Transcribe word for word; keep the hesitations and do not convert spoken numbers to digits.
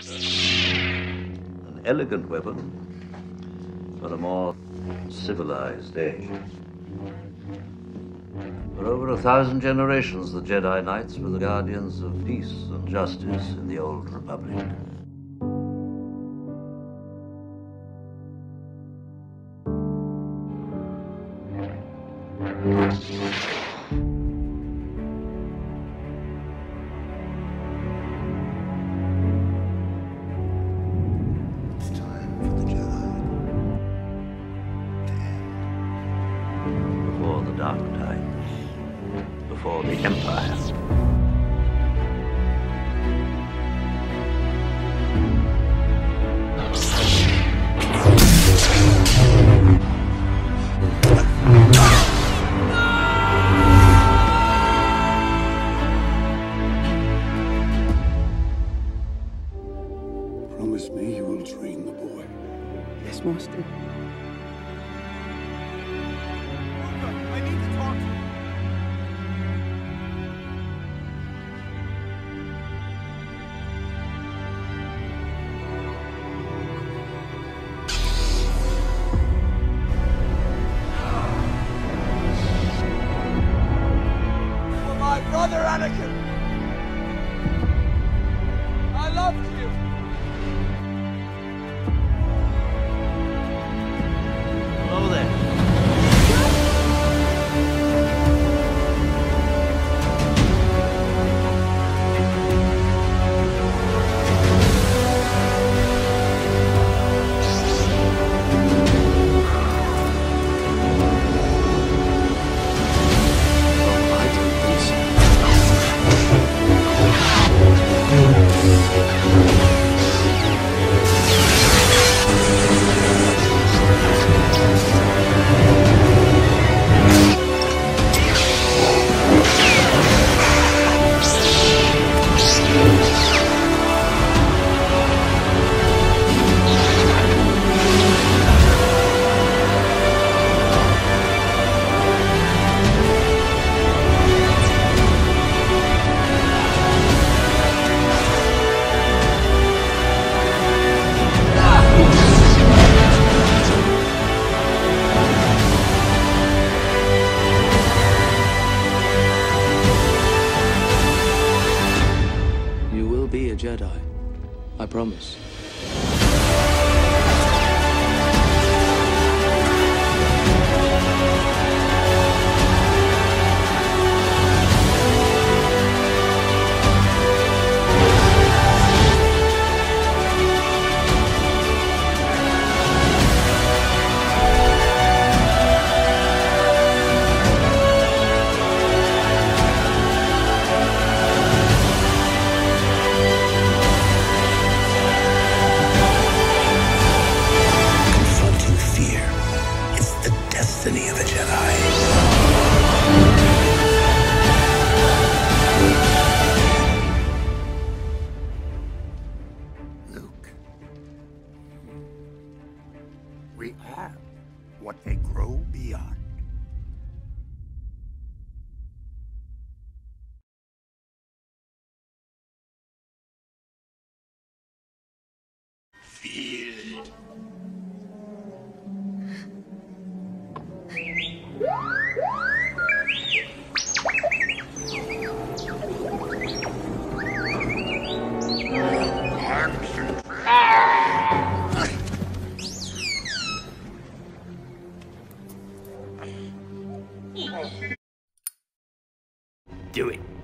An elegant weapon for a more civilized age. For over a thousand generations, the Jedi Knights were the guardians of peace and justice in the Old Republic. It's time for the Jedi to end. Before the Dark Times, before the Empire. Promise me you will train the boy. Yes, Master. I need to talk to you. For my brother Anakin. I loved you. Hello there. You will be a Jedi. I promise. Confronting fear. It's the destiny of a Jedi. Luke. We are what they grow beyond. Feel it. Do it.